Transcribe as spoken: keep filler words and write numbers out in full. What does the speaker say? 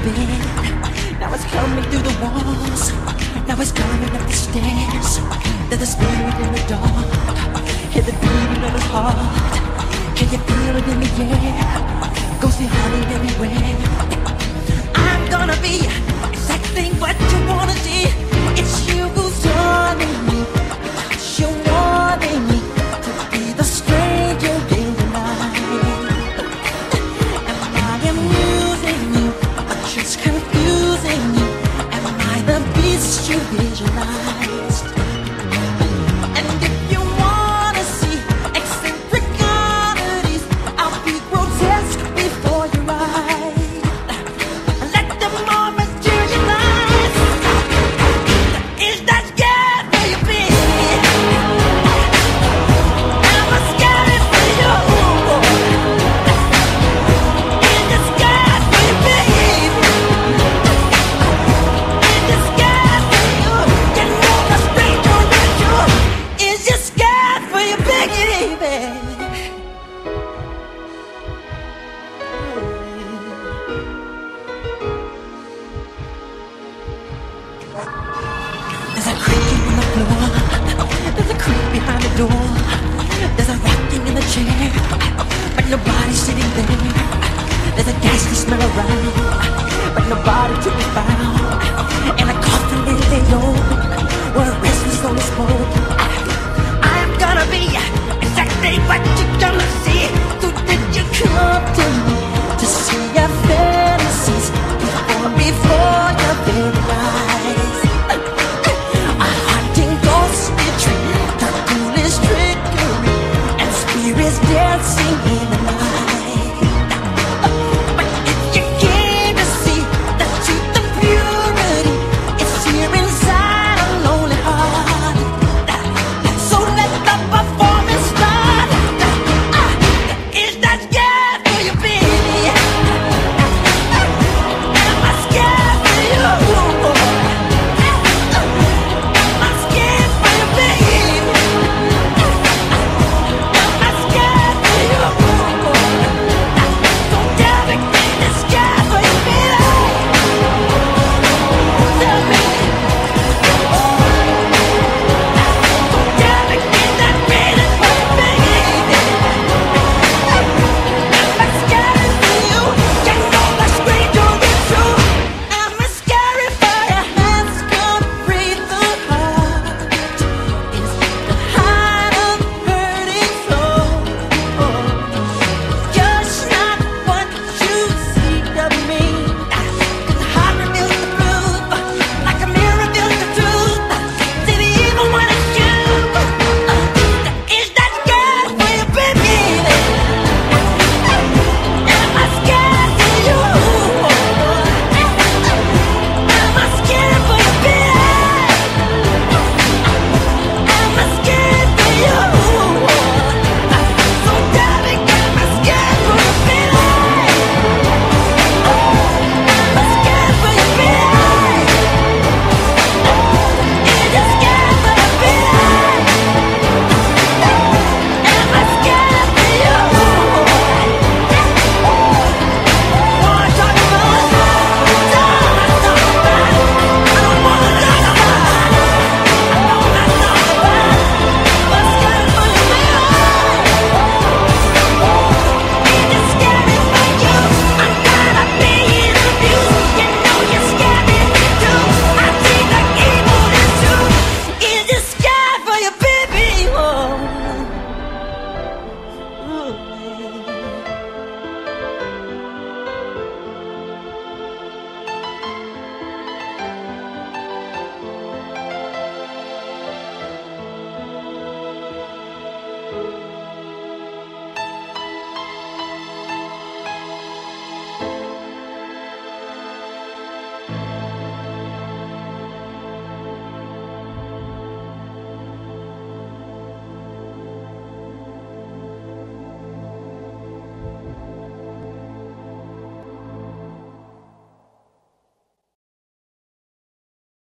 bed. Now it's coming through the walls. Now it's coming up the stairs. There's a spirit in the dark. Hear the beating of his heart. Can you feel it in the air? Go see honey everywhere. I'm gonna be exactly what you wanna see. It's you who's wanting me. You're wanting me to be the stranger in the night. Am I amusing you or just confusing you? Am I the beast you visualized? And if you wanna see eccentric oddities, I'll be grotesque before your eyes. Let them all materialize. Is that scared for you, baby? Am I scared for you? Is it scared for you, baby? Is it scared for you? You know the stranger with you. Is you scared for you, baby? There's a creaking on the floor. There's a creak behind the door. There's a rocking in the chair, but nobody's sitting there. There's a ghastly smell around, but nobody to be found. And a coffin lay low, where a restless soul is spoke. I'm gonna be exactly what you're gonna see.